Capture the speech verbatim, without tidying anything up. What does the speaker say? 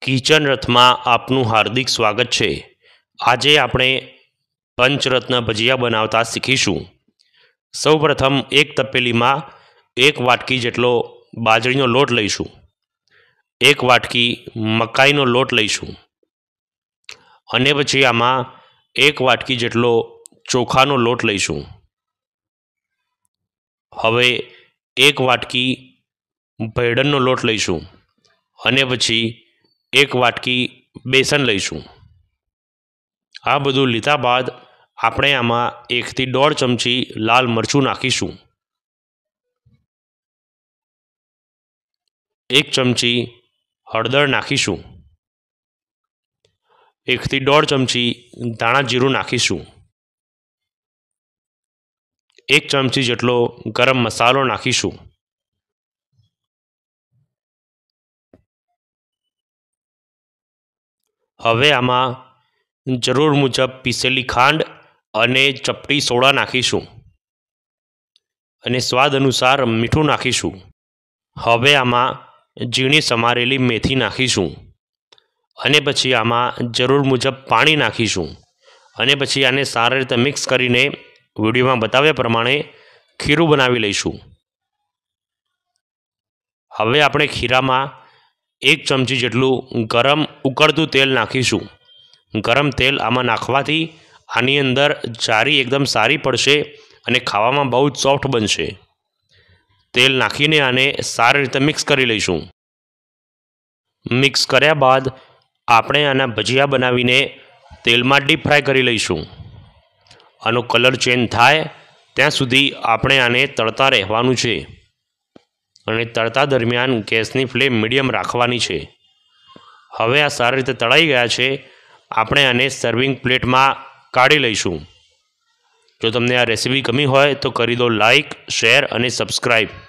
Kitchen રથમાં આપનું હાર્દિક સ્વાગત છે। આજે આપણે પંચરત્ન ભજીયા બનાવતા શીખીશું। સૌપ્રથમ એક તપેલીમાં એક વાટકી જેટલો બાજરીનો લોટ લઈશું, એક વાટકી મકાઈનો લોટ લઈશું અને પછી આમાં એક વાટકી જેટલો ચોખાનો લોટ લઈશું। હવે એક વાટકી ભેળનો લોટ લઈશું અને પછી એક વાટકી બેસન લઈશું। આ બધું લીધા બાદ આપણે આમાં એકથી દોઢ ચમચી લાલ મરચું નાખીશું, એક ચમચી હળદર નાખીશું, એકથી દોઢ ચમચી ધાણા જીરું નાખીશું, એક ચમચી જેટલો ગરમ મસાલો નાખીશું। હવે આમાં જરૂર મુજબ પીસેલી ખાંડ અને ચપટી સોડા નાખીશું અને સ્વાદ અનુસાર મીઠું નાખીશું। હવે આમાં ઝીણી સમારેલી મેથી નાખીશું અને પછી આમાં જરૂર મુજબ પાણી નાખીશું અને પછી આને સારી રીતે મિક્સ કરીને વિડીયોમાં બતાવ્યા પ્રમાણે ખીરું બનાવી લઈશું। હવે આપણે ખીરામાં એક ચમચી જેટલું ગરમ ઉકળતું તેલ નાખીશું। ગરમ તેલ આમાં નાખવાથી આની અંદર જારી એકદમ સારી પડશે અને ખાવામાં બહુ જ સોફ્ટ બનશે। તેલ નાખીને આને સારી રીતે મિક્સ કરી લઈશું। મિક્સ કર્યા બાદ આપણે આના ભજીયા બનાવીને તેલમાં ડીપ ફ્રાય કરી લઈશું। આનો કલર ચેન્જ થાય ત્યાં સુધી આપણે આને તળતા રહેવાનું છે અને તળતા દરમિયાન ગેસની ફ્લેમ મીડિયમ રાખવાની છે। હવે આ સારી રીતે તળાઈ ગયા છે, આપણે આને સર્વિંગ પ્લેટમાં કાઢી લઈશું। જો તમને આ રેસીપી ગમી હોય તો કરી દો લાઈક, શેર અને સબસ્ક્રાઈબ।